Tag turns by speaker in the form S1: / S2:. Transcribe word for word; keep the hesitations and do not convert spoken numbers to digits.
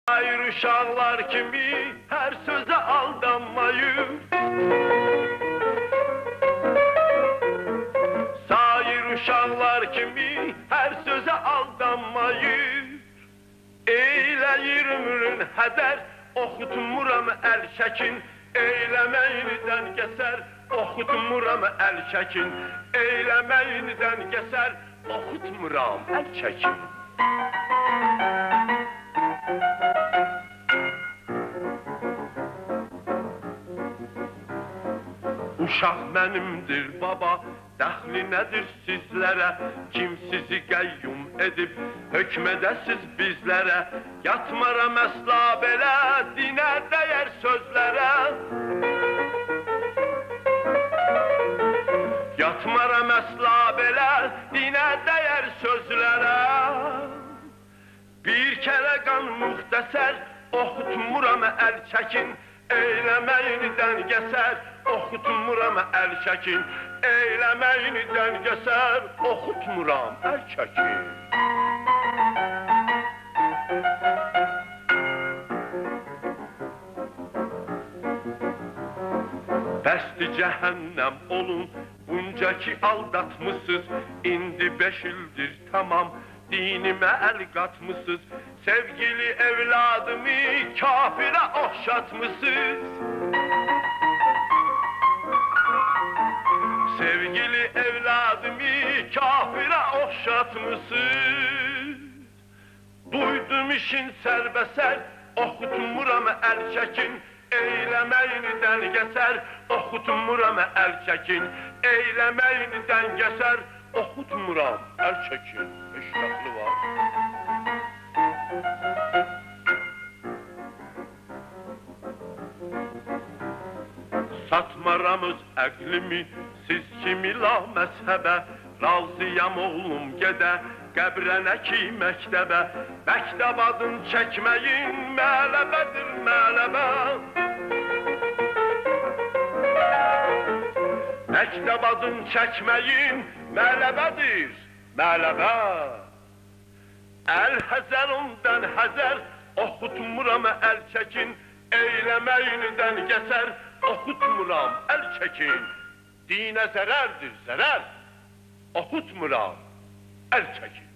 S1: Hayır uşaqlar kimi her söze aldanmayın. Sayır uşaqlar kimi her söze aldanmayın. Eyləyir ömrün hədər, oxutmuram əl çəkin. Eyləməyinidən kəsər, oxutmuram əl çəkin. Eyləməyinidən kəsər, oxutmuram əl çəkin. Uşaq mənimdir baba, dəxli nədir sizlərə? Kim sizi qəyyum edib, hökm edəsiz bizlərə? Yatmaram əsla belə, dinə dəyər sözlərə. Yatmaram əsla belə, dinə dəyər sözlərə. Bir kərə qan müxtəsər, oxutmuram əl çəkin. Eyləməyinidən kəsər, oxutmuram əl çəkin. Eyləməyinidən kəsər, oxutmuram əl çəkin. Bəsdi cəhənnəm olun, bunca ki aldatmısınız. İndi beş ildir tamam, dinimə əl qatmısınız. Sevgili evladımı kafirə oxşatmısınız. Sevgili evladımı kafirə oxşatmısınız. Duydum işin sərbəsər, oxutmuram əl çəkin. Eyləməyinidən kəsər, oxutmuram əl çəkin. Eyləməyinidən kəsər, oxutmuram əl çəkin. Eşraflı var. Satmaram öz əqlimi, siz kimi la məzhəbə. Razıyam oğlum gedə, qəbrənə ki məktəbə. Məktəb adın çəkməyin, mələbədir mələbə. Məktəb adın çəkməyin, mələbədir mələbə. Əl həzər ondan həzər, oxutmuram əl çəkin. Eyləməyinidən kəsər, oxutmuram əl çəkin. Dinə zərərdir zərər, oxutmuram əl çəkin.